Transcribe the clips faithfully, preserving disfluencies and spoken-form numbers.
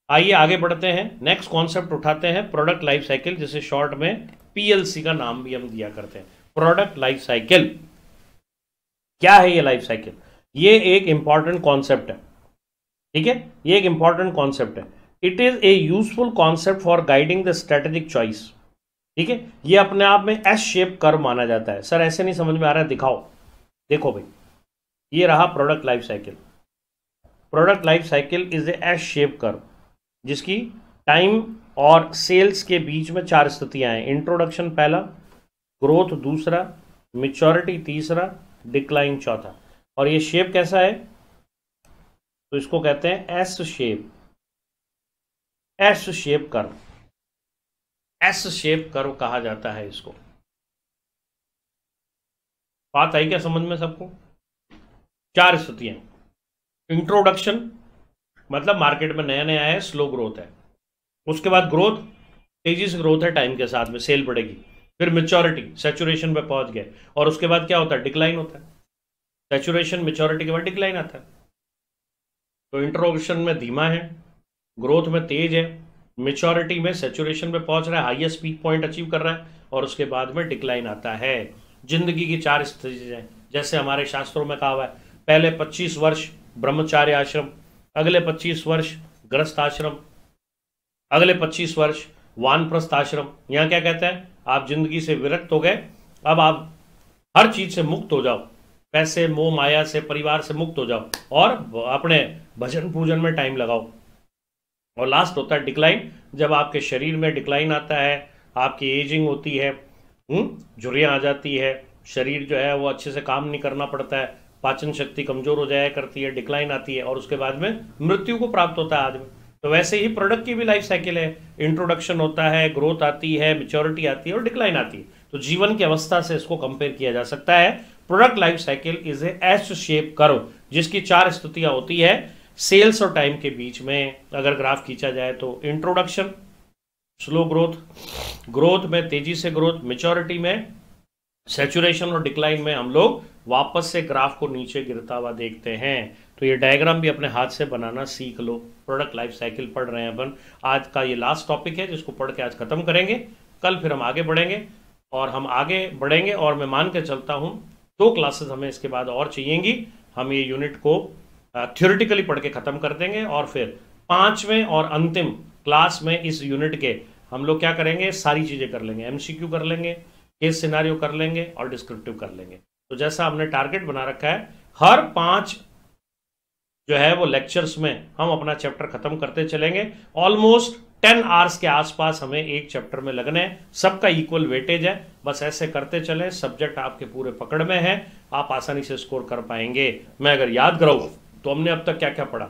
आइए आगे बढ़ते हैं, नेक्स्ट कॉन्सेप्ट उठाते हैं, प्रोडक्ट लाइफ साइकिल, जिसे शॉर्ट में पीएलसी का नाम भी हम दिया करते हैं। प्रोडक्ट लाइफ साइकिल क्या है? ये लाइफ साइकिल ये एक इंपॉर्टेंट कॉन्सेप्ट है, ठीक है, ये एक इंपॉर्टेंट कॉन्सेप्ट है। It is a useful concept for guiding the strategic choice, ठीक है। ये अपने आप में एस शेप कर्व माना जाता है। सर ऐसे नहीं समझ में आ रहा है, दिखाओ। देखो भाई, ये रहा product life cycle. Product life cycle is a S shape curve जिसकी टाइम और सेल्स के बीच में चार स्थितियां हैं। इंट्रोडक्शन पहला, ग्रोथ दूसरा, मैच्योरिटी तीसरा, डिक्लाइन चौथा। और ये शेप कैसा है? तो इसको कहते हैं S shape, S shape curve, S shape curve कहा जाता है इसको। बात आई क्या समझ में सबको? चार स्थितियां। इंट्रोडक्शन मतलब मार्केट में नया नया है, स्लो ग्रोथ है। उसके बाद ग्रोथ, तेजी से ग्रोथ है, टाइम के साथ में सेल बढ़ेगी। फिर मैच्योरिटी, सैचुरेशन पे पहुंच गए। और उसके बाद क्या होता है? डिक्लाइन होता है। सैचुरेशन मैच्योरिटी के बाद डिक्लाइन आता है। तो इंट्रोडक्शन में धीमा है, ग्रोथ में तेज है, मैच्योरिटी में सैचुरेशन पे पहुंच रहा है, हाईएस्ट पीक पॉइंट अचीव कर रहा है, और उसके बाद में डिक्लाइन आता है। जिंदगी की चार स्टेज हैं, जैसे हमारे शास्त्रों में कहा हुआ है, पहले पच्चीस वर्ष ब्रह्मचार्य आश्रम, अगले पच्चीस वर्ष गृहस्थ आश्रम, अगले पच्चीस वर्ष वानप्रस्थ आश्रम। यहां क्या कहते हैं? आप जिंदगी से विरक्त हो गए, अब आप हर चीज से मुक्त हो जाओ, पैसे मोह माया से, परिवार से मुक्त हो जाओ और अपने भजन पूजन में टाइम लगाओ। और लास्ट होता है डिक्लाइन, जब आपके शरीर में डिक्लाइन आता है, आपकी एजिंग होती है, झुर्रियाँ आ जाती है, शरीर जो है वो अच्छे से काम नहीं करना पड़ता है, पाचन शक्ति कमजोर हो जाया करती है, डिक्लाइन आती है, और उसके बाद में मृत्यु को प्राप्त होता है आदमी। तो वैसे ही प्रोडक्ट की भी लाइफ साइकिल है। इंट्रोडक्शन होता है, ग्रोथ आती है, मैच्योरिटी आती है और डिक्लाइन आती है। तो जीवन की अवस्था से इसको कंपेयर किया जा सकता है। Product life cycle is a S shape curve जिसकी चार स्थितियां होती है सेल्स और टाइम के बीच में। अगर ग्राफ खींचा जाए तो इंट्रोडक्शन स्लो ग्रोथ, ग्रोथ में तेजी से ग्रोथ, मैच्योरिटी में सैचुरेशन और डिक्लाइन में हम लोग वापस से ग्राफ को नीचे गिरता हुआ देखते हैं। तो ये डायग्राम भी अपने हाथ से बनाना सीख लो। प्रोडक्ट लाइफ साइकिल पढ़ रहे हैं अपन। आज का ये लास्ट टॉपिक है जिसको पढ़ के आज खत्म करेंगे। कल फिर हम आगे बढ़ेंगे और हम आगे बढ़ेंगे और मैं मान के चलता हूँ दो क्लासेस हमें इसके बाद और चाहिएंगी। हम ये यूनिट को थ्योरेटिकली पढ़ के खत्म कर देंगे और फिर पांचवें और अंतिम क्लास में इस यूनिट के हम लोग क्या करेंगे, सारी चीजें कर लेंगे, एमसीक्यू कर लेंगे, केस सिनारियो कर लेंगे और डिस्क्रिप्टिव कर लेंगे। तो जैसा हमने टारगेट बना रखा है, हर पांच जो है वो लेक्चर्स में हम अपना चैप्टर खत्म करते चलेंगे। ऑलमोस्ट टेन आवर्स के आसपास हमें एक चैप्टर में लगने हैं, सबका इक्वल वेटेज है। बस ऐसे करते चलें, सब्जेक्ट आपके पूरे पकड़ में है, आप आसानी से स्कोर कर पाएंगे। मैं अगर याद कराऊं तो हमने अब तक क्या क्या पढ़ा।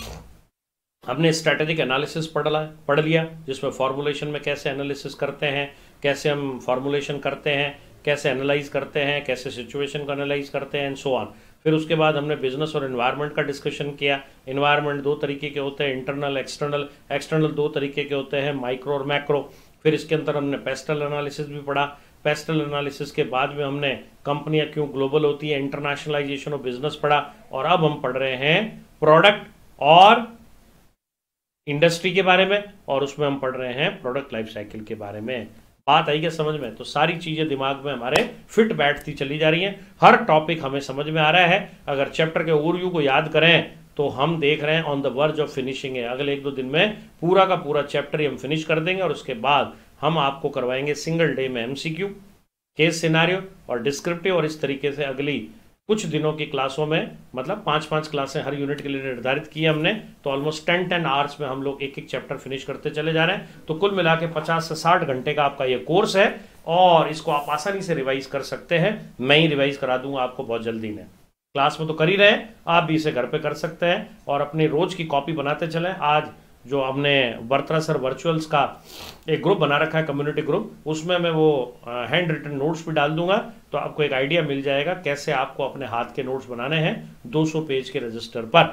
हमने स्ट्रैटेजिक एनालिसिस पढ़ पढ़ लिया, जिसमें फॉर्मुलेशन में कैसे एनालिसिस करते हैं, कैसे हम फॉर्मुलेशन करते हैं, कैसे एनालाइज करते हैं, कैसे सिचुएशन को एनालाइज करते हैं एंड सो ऑन। फिर उसके बाद हमने बिजनेस और एनवायरनमेंट का डिस्कशन किया। एनवायरनमेंट दो तरीके के होते हैं, इंटरनल एक्सटर्नल। एक्सटर्नल दो तरीके के होते हैं, माइक्रो और मैक्रो। फिर इसके अंदर हमने पेस्टल एनालिसिस भी पढ़ा। पेस्टल एनालिसिस के बाद में हमने कंपनियां क्यों ग्लोबल होती है, इंटरनेशनलाइजेशन ऑफ बिजनेस पढ़ा। और अब हम पढ़ रहे हैं प्रोडक्ट और इंडस्ट्री के बारे में, और उसमें हम पढ़ रहे हैं प्रोडक्ट लाइफ साइकिल के बारे में। बात आई क्या समझ में? तो सारी चीजें दिमाग में हमारे फिट बैठती चली जा रही हैं, हर टॉपिक हमें समझ में आ रहा है। अगर चैप्टर के ओवरव्यू को याद करें तो हम देख रहे हैं on the verge of finishing है। अगले एक दो दिन में पूरा का पूरा चैप्टर हम फिनिश कर देंगे और उसके बाद हम आपको करवाएंगे सिंगल डे में एमसीक्यू, केस सिनारियो और डिस्क्रिप्टिव। और इस तरीके से अगली कुछ दिनों की क्लासों में, मतलब पांच पांच क्लासें हर यूनिट के लिए निर्धारित की हमने, तो ऑलमोस्ट टेन टेन आवर्स में हम लोग एक एक चैप्टर फिनिश करते चले जा रहे हैं। तो कुल मिला के पचास से साठ घंटे का आपका ये कोर्स है और इसको आप आसानी से रिवाइज कर सकते हैं। मैं ही रिवाइज करा दूंगा आपको बहुत जल्दी में। क्लास में तो कर ही रहे हैं, आप भी इसे घर पे कर सकते हैं और अपनी रोज की कॉपी बनाते चलें। आज जो हमने बर्त्रा सर वर्चुअल्स का एक ग्रुप बना रखा है, कम्युनिटी ग्रुप, उसमें मैं वो हैंड रिटन नोट्स भी डाल दूंगा, तो आपको एक आइडिया मिल जाएगा कैसे आपको अपने हाथ के नोट्स बनाने हैं दो सौ पेज के रजिस्टर पर।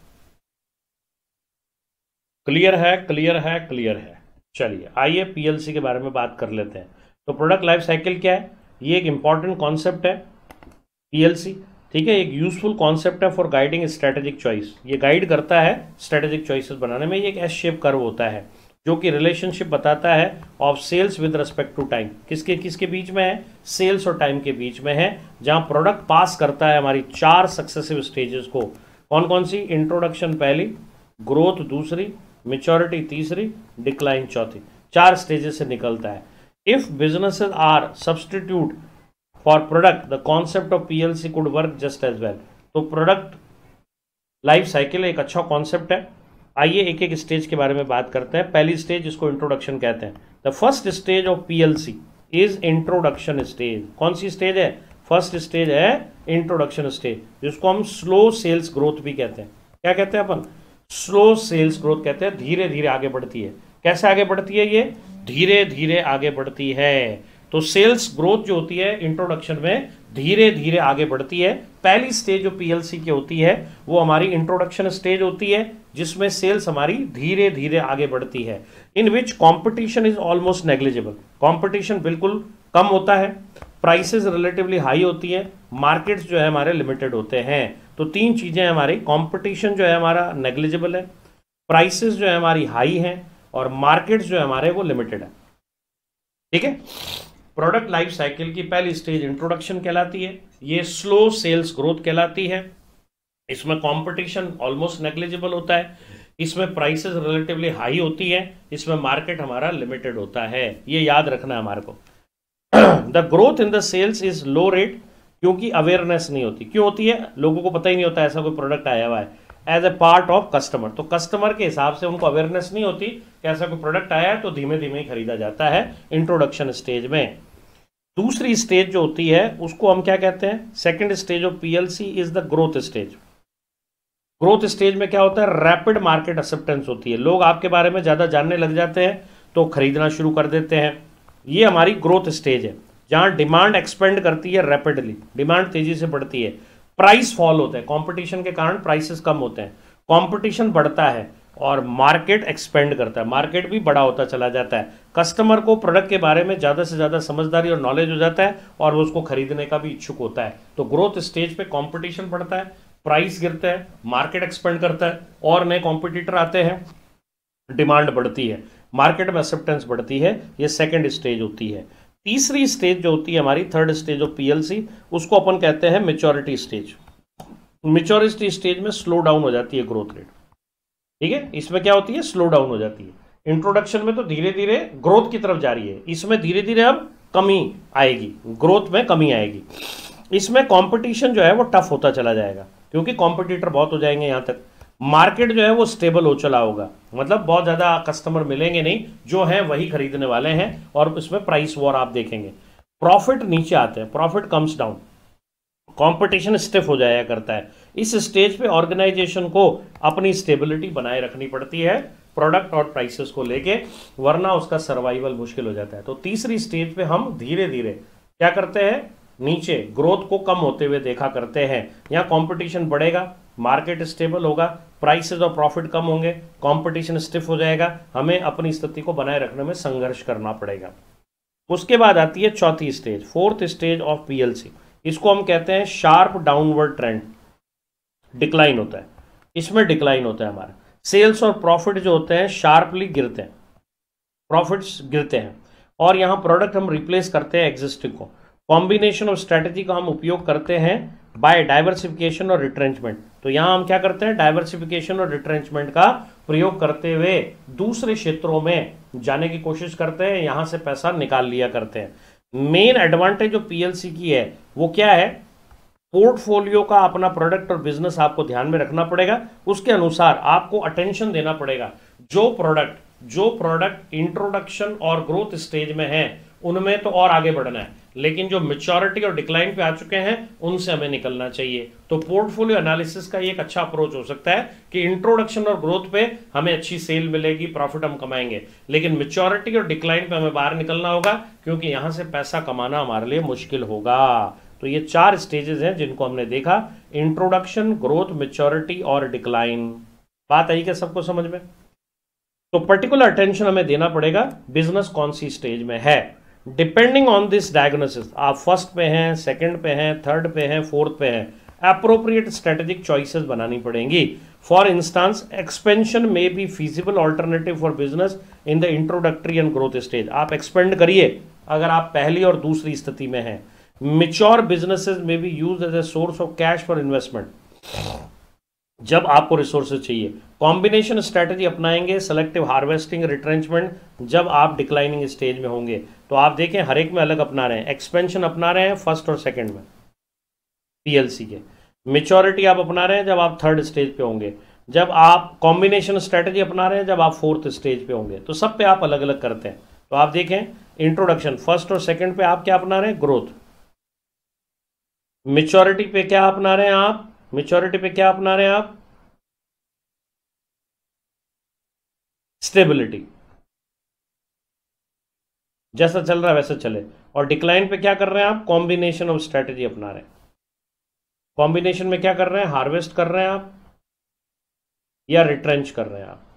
क्लियर है, क्लियर है, क्लियर है। चलिए आइए पीएलसी के बारे में बात कर लेते हैं। तो प्रोडक्ट लाइफ साइकिल क्या है? ये एक इंपॉर्टेंट कॉन्सेप्ट है। पीएलसी ठीक है, एक यूजफुल कॉन्सेप्ट है फॉर गाइडिंग स्ट्रेटेजिक चॉइस, ये गाइड करता है स्ट्रेटेजिक चॉइसेस बनाने में। ये एक एस शेप कर्व होता है जो कि रिलेशनशिप बताता है of sales with respect to time, किसके किसके बीच में है, सेल्स और टाइम के बीच में है, जहां प्रोडक्ट पास करता है हमारी चार सक्सेसिव स्टेजेस को। कौन कौन सी? इंट्रोडक्शन पहली, ग्रोथ दूसरी, मेच्योरिटी तीसरी, डिक्लाइन चौथी, चार स्टेजेस से निकलता है। If businesses are substitute for product the concept of PLC could work just as well. तो प्रोडक्ट लाइफ साइकिल एक अच्छा कॉन्सेप्ट है। आइए एक एक स्टेज के बारे में बात करते हैं। पहली स्टेज, इसको इंट्रोडक्शन कहते हैं। The first stage of PLC is introduction stage. कौन सी स्टेज है? फर्स्ट स्टेज है इंट्रोडक्शन स्टेज, जिसको हम स्लो सेल्स ग्रोथ भी कहते हैं। क्या कहते हैं अपन? स्लो सेल्स ग्रोथ कहते हैं। धीरे धीरे आगे बढ़ती है। कैसे आगे बढ़ती है? ये धीरे धीरे आगे बढ़ती है। तो सेल्स ग्रोथ जो होती है इंट्रोडक्शन में धीरे धीरे आगे बढ़ती है। पहली स्टेज जो पीएलसी की होती है वो हमारी इंट्रोडक्शन स्टेज होती है, जिसमें सेल्स हमारी धीरे धीरे आगे बढ़ती है। In which competition is almost negligible. Competition बिल्कुल कम होता है, प्राइसेस रिलेटिवली हाई होती है, मार्केट्स जो है हमारे लिमिटेड होते हैं। तो तीन चीजें हमारी, कॉम्पिटिशन जो है हमारा नेग्लिजिबल है, प्राइसेस जो है हमारी हाई है, और मार्केट्स जो है हमारे वो लिमिटेड है। ठीक है, प्रोडक्ट लाइफ साइकिल की पहली स्टेज इंट्रोडक्शन कहलाती है, ये स्लो सेल्स ग्रोथ कहलाती है। इसमें कंपटीशन ऑलमोस्ट नेग्लिजिबल होता है, इसमें प्राइसेस रिलेटिवली हाई होती है, इसमें मार्केट हमारा लिमिटेड होता है। ये याद रखना है हमारे को। The growth in the sales is low rate, क्योंकि अवेयरनेस नहीं होती। क्यों होती है? लोगों को पता ही नहीं होता ऐसा कोई प्रोडक्ट आया हुआ है as a part of customer. तो कस्टमर के हिसाब से उनको अवेयरनेस नहीं होती कि ऐसा कोई प्रोडक्ट आया है, तो धीमे धीमे ही खरीदा जाता है इंट्रोडक्शन स्टेज में। दूसरी स्टेज जो होती है उसको हम क्या कहते हैं? Second stage of PLC is the growth stage. Growth stage में क्या होता है? रैपिड मार्केट एक्सेप्टेंस होती है। लोग आपके बारे में ज्यादा जानने लग जाते हैं तो खरीदना शुरू कर देते हैं। ये हमारी ग्रोथ स्टेज है, जहां डिमांड एक्सपेंड करती है रैपिडली, डिमांड तेजी से बढ़ती है। प्राइस फॉल होता है, कंपटीशन के कारण प्राइसेस कम होते हैं, कंपटीशन बढ़ता है और मार्केट एक्सपेंड करता है, मार्केट भी बड़ा होता चला जाता है। कस्टमर को प्रोडक्ट के बारे में ज़्यादा से ज़्यादा समझदारी और नॉलेज हो जाता है और वो उसको खरीदने का भी इच्छुक होता है। तो ग्रोथ स्टेज पे कंपटीशन बढ़ता है, प्राइस गिरता है, मार्केट एक्सपेंड करता है और नए कॉम्पिटिटर आते हैं, डिमांड बढ़ती है, मार्केट में एक्सेप्टेंस बढ़ती है। ये सेकेंड स्टेज होती है। तीसरी स्टेज जो होती है हमारी, थर्ड स्टेज ऑफ पीएलसी, उसको अपन कहते हैं मेच्योरिटी स्टेज। मेच्योरिटी स्टेज में स्लो डाउन हो जाती है ग्रोथ रेट। ठीक है, इसमें क्या होती है? स्लो डाउन हो जाती है। इंट्रोडक्शन में तो धीरे धीरे ग्रोथ की तरफ जा रही है, इसमें धीरे धीरे अब कमी आएगी, ग्रोथ में कमी आएगी। इसमें कंपटीशन जो है वो टफ होता चला जाएगा, क्योंकि कॉम्पिटिटर बहुत हो जाएंगे। यहां तक मार्केट जो है वो स्टेबल हो चला होगा, मतलब बहुत ज्यादा कस्टमर मिलेंगे नहीं, जो है वही खरीदने वाले हैं, और इसमें प्राइस वॉर आप देखेंगे। प्रॉफिट नीचे आते हैं, profit comes down, competition stiff हो जाया करता है। इस स्टेज पे ऑर्गेनाइजेशन को अपनी स्टेबिलिटी बनाए रखनी पड़ती है प्रोडक्ट और प्राइसेस को लेके, वरना उसका सर्वाइवल मुश्किल हो जाता है। तो तीसरी स्टेज पे हम धीरे धीरे क्या करते हैं? नीचे ग्रोथ को कम होते हुए देखा करते हैं। यहाँ कंपटीशन बढ़ेगा, मार्केट स्टेबल होगा, प्राइसेस और प्रॉफिट कम होंगे, कंपटीशन स्टिफ हो जाएगा, हमें अपनी स्थिति को बनाए रखने में संघर्ष करना पड़ेगा। उसके बाद आती है चौथी stage, fourth stage of PLC. इसको हम कहते हैं शार्प डाउनवर्ड ट्रेंड, डिक्लाइन होता है। इसमें डिक्लाइन होता है हमारा, सेल्स और प्रॉफिट जो होते हैं शार्पली गिरते हैं, प्रॉफिट्स गिरते हैं, और यहाँ प्रोडक्ट हम रिप्लेस करते हैं एग्जिस्टिंग को। कॉम्बिनेशन ऑफ स्ट्रेटेजी का हम उपयोग करते हैं बाय डाइवर्सिफिकेशन और रिट्रेंचमेंट। तो यहाँ हम क्या करते हैं? डाइवर्सिफिकेशन और रिट्रेंचमेंट का प्रयोग करते हुए दूसरे क्षेत्रों में जाने की कोशिश करते हैं, यहाँ से पैसा निकाल लिया करते हैं। मेन एडवांटेज जो पीएलसी की है वो क्या है? पोर्टफोलियो का अपना प्रोडक्ट और बिजनेस आपको ध्यान में रखना पड़ेगा, उसके अनुसार आपको अटेंशन देना पड़ेगा। जो प्रोडक्ट जो प्रोडक्ट इंट्रोडक्शन और ग्रोथ स्टेज में है उनमें तो और आगे बढ़ना है, लेकिन जो मैच्योरिटी और डिक्लाइन पे आ चुके हैं उनसे हमें निकलना चाहिए। तो पोर्टफोलियो एनालिसिस का ये एक अच्छा अप्रोच हो सकता है कि इंट्रोडक्शन और ग्रोथ पे हमें अच्छी सेल मिलेगी, प्रॉफिट हम कमाएंगे, लेकिन मैच्योरिटी और डिक्लाइन पे हमें बाहर निकलना होगा, क्योंकि यहां से पैसा कमाना हमारे लिए मुश्किल होगा। तो ये चार स्टेजेस हैं जिनको हमने देखा, इंट्रोडक्शन, ग्रोथ, मैच्योरिटी और डिक्लाइन। बात आई क्या सबको समझ में? तो पर्टिकुलर अटेंशन हमें देना पड़ेगा बिजनेस कौन सी स्टेज में है, डिपेंडिंग ऑन दिस डायग्नोसिस। आप फर्स्ट पे हैं, सेकंड पे हैं, थर्ड पे हैं, फोर्थ पे हैं, अप्रोप्रिएट स्ट्रेटेजिक चॉइसेस बनानी पड़ेंगी। फॉर इंस्टांस एक्सपेंशन में be feasible alternative for business in the introductory and growth stage. आप एक्सपेंड करिए अगर आप पहली और दूसरी स्थिति में हैं। मेच्योर बिजनेसेस में be use as a source of cash for investment, जब आपको रिसोर्सेज चाहिए। कॉम्बिनेशन स्ट्रेटजी अपनाएंगे, सेलेक्टिव हार्वेस्टिंग, रिट्रेंचमेंट, जब आप डिक्लाइनिंग स्टेज में होंगे। तो आप देखें हर एक में अलग अपना रहे हैं। एक्सपेंशन अपना रहे हैं फर्स्ट और सेकंड में पीएलसी के। मेच्योरिटी आप अपना रहे हैं जब आप थर्ड स्टेज पे होंगे। जब आप कॉम्बिनेशन स्ट्रेटजी अपना रहे हैं जब आप फोर्थ स्टेज पे होंगे। तो सब पे आप अलग अलग करते हैं। तो आप देखें इंट्रोडक्शन फर्स्ट और सेकंड पे आप क्या अपना रहे हैं, ग्रोथ। मेच्योरिटी पे क्या अपना रहे हैं आप, मेच्योरिटी पे क्या अपना रहे हैं आप, स्टेबिलिटी। जैसा चल रहा है वैसा चले। और डिक्लाइन पे क्या कर रहे हैं आप, कॉम्बिनेशन ऑफ स्ट्रेटजी अपना रहे हैं। कॉम्बिनेशन में क्या कर रहे हैं, हार्वेस्ट कर रहे हैं आप या रिट्रेंच कर रहे हैं आप।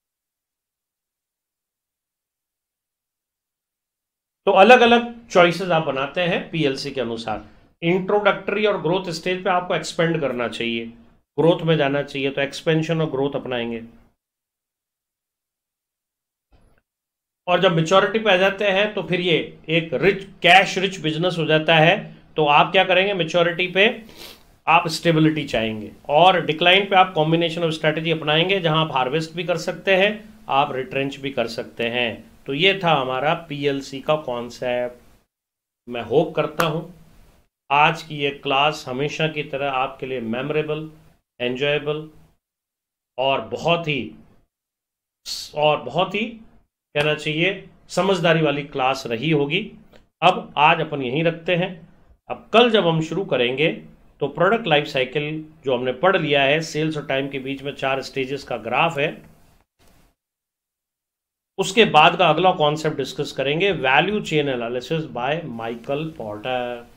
तो अलग अलग चॉइसेस आप बनाते हैं पीएलसी के अनुसार। इंट्रोडक्टरी और ग्रोथ स्टेज पे आपको एक्सपेंड करना चाहिए, ग्रोथ में जाना चाहिए, तो एक्सपेंशन और ग्रोथ अपनाएंगे। और जब मेच्योरिटी पे आ जाते हैं तो फिर ये एक रिच कैश रिच बिजनेस हो जाता है। तो आप क्या करेंगे, मेच्योरिटी पे आप स्टेबिलिटी चाहेंगे और डिक्लाइन पे आप कॉम्बिनेशन ऑफ स्ट्रेटजी अपनाएंगे, जहां आप हार्वेस्ट भी कर सकते हैं, आप रिट्रेंच भी कर सकते हैं। तो ये था हमारा पीएलसी का कॉन्सेप्ट। मैं होप करता हूं आज की ये क्लास हमेशा की तरह आपके लिए मेमोरेबल, एंजॉयबल और बहुत ही और बहुत ही कहना चाहिए समझदारी वाली क्लास रही होगी। अब आज अपन यहीं रखते हैं। अब कल जब हम शुरू करेंगे तो प्रोडक्ट लाइफ साइकिल जो हमने पढ़ लिया है, सेल्स और टाइम के बीच में चार स्टेजेस का ग्राफ है, उसके बाद का अगला कॉन्सेप्ट डिस्कस करेंगे, value chain analysis by Michael porter.